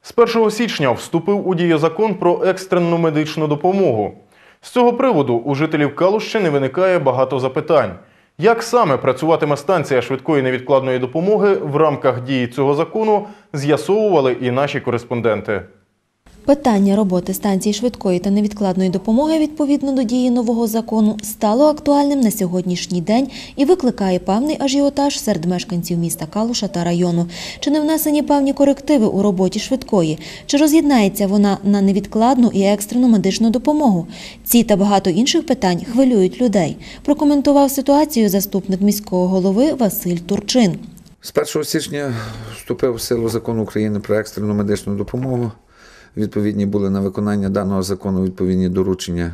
З 1 січня вступив у дію закон про екстрену медичну допомогу. З цього приводу у жителів Калущини виникає багато запитань. Як саме працюватиме станція швидкої невідкладної допомоги в рамках дії цього закону, з'ясовували і наші кореспонденти. Питання роботи станції швидкої та невідкладної допомоги відповідно до дії нового закону стало актуальним на сьогоднішній день і викликає певний ажіотаж серед мешканців міста Калуша та району. Чи не внесені певні корективи у роботі швидкої? Чи роз'єднається вона на невідкладну і екстрену медичну допомогу? Ці та багато інших питань хвилюють людей. Прокоментував ситуацію заступник міського голови Василь Турчин. З 1 січня вступив в силу закон України про екстрену медичну допомогу. Відповідні були на виконання даного закону відповідні доручення,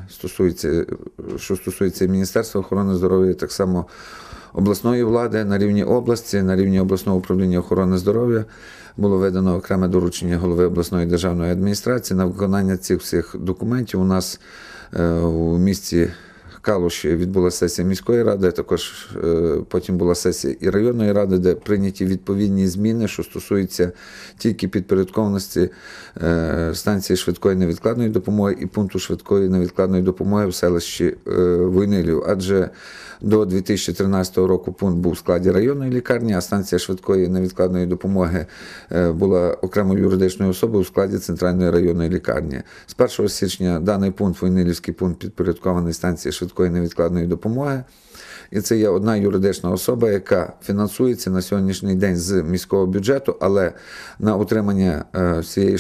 що стосується Міністерства охорони здоров'я, так само обласної влади на рівні області, на рівні обласного управління охорони здоров'я. Було видано окреме доручення голови обласної державної адміністрації на виконання цих всіх документів. У нас у місті Калуші відбулася сесія міської ради, також потім була сесія і районної ради, де прийняті відповідні зміни, що стосуються тільки підпорядкованості станції швидкої невідкладної допомоги і пункту швидкої невідкладної допомоги в селищі Войнилів. Адже до 2013 року пункт був в складі районної лікарні, а станція швидкої невідкладної допомоги була окремою юридичною особою у складі центральної районної лікарні. З 1 січня даний пункт, Войнилівський пункт, підпорядкований станції швидкої невідкладної допомоги. І це є одна юридична особа, яка фінансується на сьогоднішній день з міського бюджету, але на утримання цієї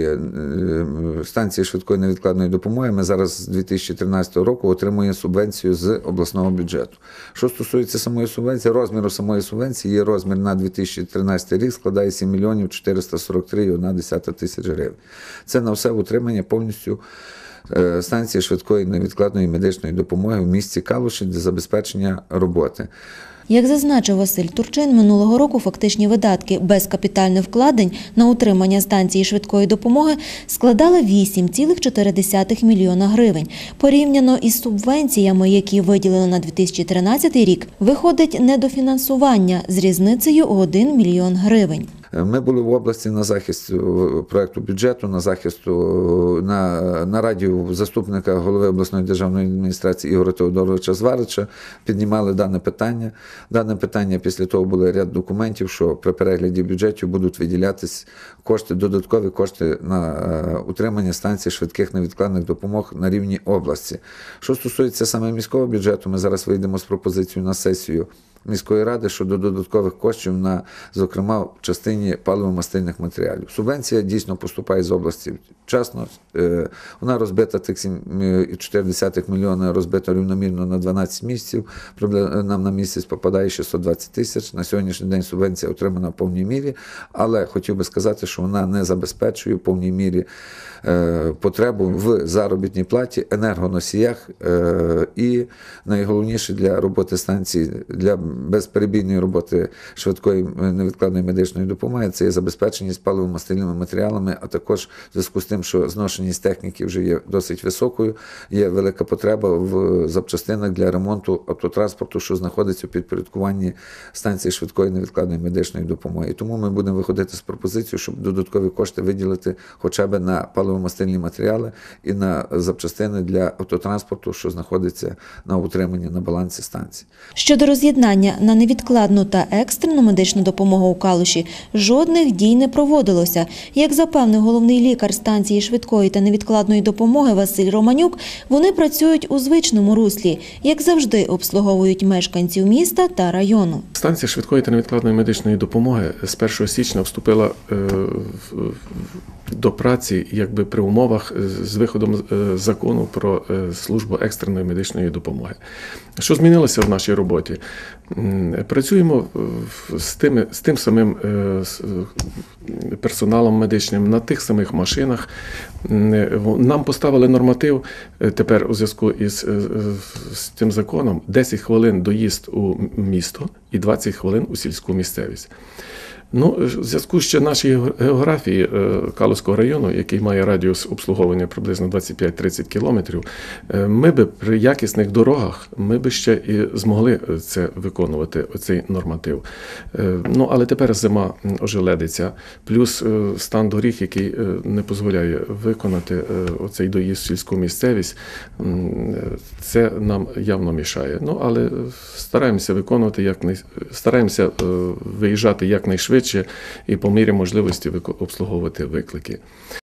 станції швидкої невідкладної допомоги ми зараз з 2013 року отримуємо субвенцію з обласного бюджету. Що стосується самої субвенції, розміру самої субвенції, є розмір на 2013 рік, складає 7 мільйонів 443,1 тисяч гривень. Це на все утримання повністю станції швидкої невідкладної медичної допомоги в місті Калуші для забезпечення роботи. Як зазначив Василь Турчин, минулого року фактичні видатки без капітальних вкладень на утримання станції швидкої допомоги складали 8,4 мільйона гривень. Порівняно із субвенціями, які виділили на 2013 рік, виходить недофінансування з різницею у 1 мільйон гривень. Ми були в області на захист проєкту бюджету, на захисту на раді заступника голови обласної державної адміністрації Ігоря Теодоровича Зварича, піднімали дане питання. Дане питання після того були ряд документів, що при перегляді бюджетів будуть виділятись кошти, додаткові кошти на утримання станцій швидких невідкладних допомог на рівні області. Що стосується саме міського бюджету, ми зараз вийдемо з пропозицією на сесію міської ради щодо додаткових коштів на, зокрема, в частині паливо-мастильних матеріалів. Субвенція дійсно поступає з області вчасно. Вона розбита, тих 7,4 мільйона розбита рівномірно на 12 місяців. Нам на місяць попадає 620 тисяч. На сьогоднішній день субвенція отримана в повній мірі, але хотів би сказати, що вона не забезпечує в повній мірі потребу в заробітній платі, енергоносіях і найголовніше для роботи станції, для безперебійної роботи швидкої невідкладної медичної допомоги, це є забезпеченість паливо-мастильними матеріалами, а також в зв'язку з тим, що зношеність техніки вже є досить високою, є велика потреба в запчастинах для ремонту автотранспорту, що знаходиться у підпорядкуванні станції швидкої невідкладної медичної допомоги. І тому ми будемо виходити з пропозицією, щоб додаткові кошти виділити хоча б на паливо-мастильні матеріали і на запчастини для автотранспорту, що знаходиться на утриманні на балансі станції. Щодо роз'єднання на невідкладну та екстрену медичну допомогу у Калуші жодних дій не проводилося. Як запевнив головний лікар станції швидкої та невідкладної допомоги Василь Романюк, вони працюють у звичному руслі, як завжди обслуговують мешканців міста та району. Станція швидкої та невідкладної медичної допомоги з 1 січня вступила до праці якби при умовах з виходом закону про службу екстреної медичної допомоги. Що змінилося в нашій роботі? Працюємо з тим самим персоналом медичним, на тих самих машинах. Нам поставили норматив тепер у зв'язку із цим законом 10 хвилин доїзд у місто і 20 хвилин у сільську місцевість. Ну, в зв'язку ще нашої географії Калузького району, який має радіус обслуговування приблизно 25-30 кілометрів, ми би при якісних дорогах, ми би ще і змогли це виконувати, оцей норматив. Ну, але тепер зима ожеледиться, плюс стан доріг, який не дозволяє виконати оцей доїзд в сільську місцевість, це нам явно мішає. Ну, але стараємося виконувати, стараємося виїжджати якнайшвидше і по мірі можливості обслуговувати виклики.